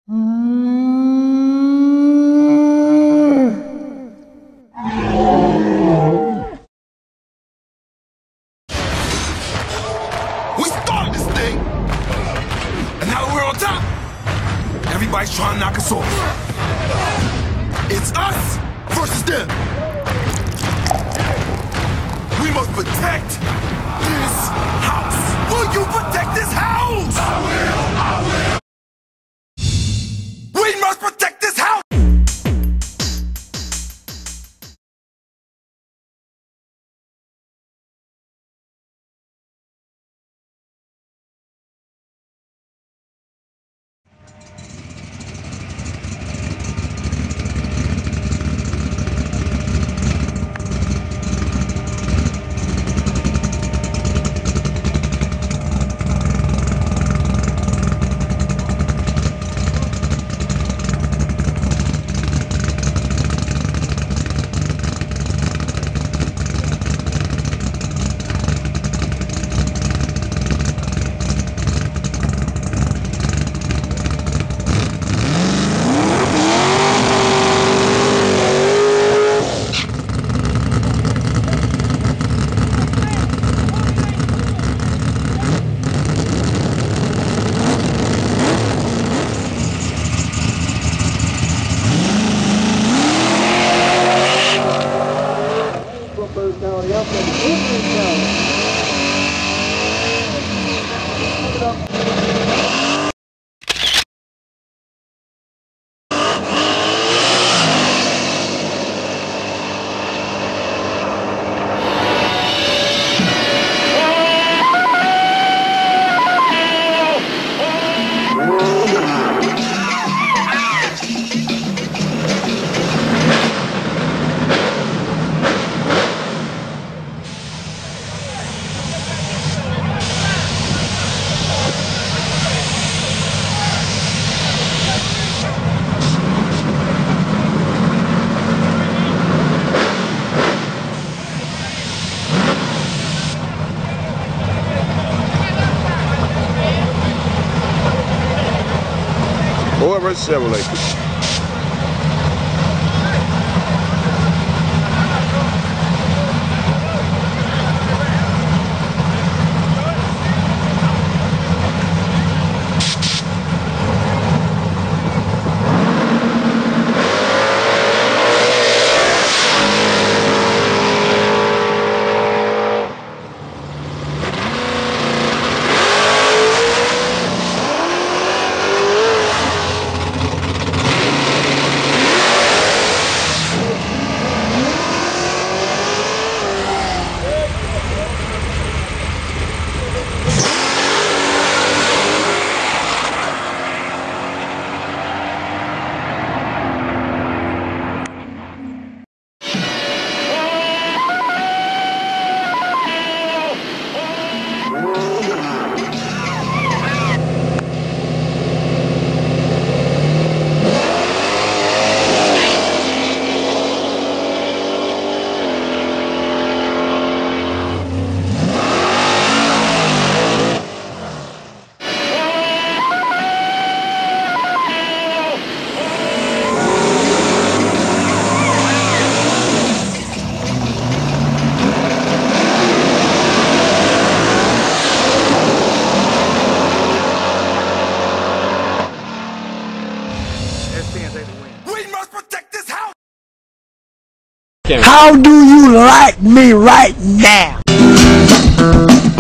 We started this thing, and now that we're on top, everybody's trying to knock us off. It's us versus them. We must protect this house. Will you protect this house? I will. We must protect this house. Whoever Chevrolet. We must protect this house! How do you like me right now?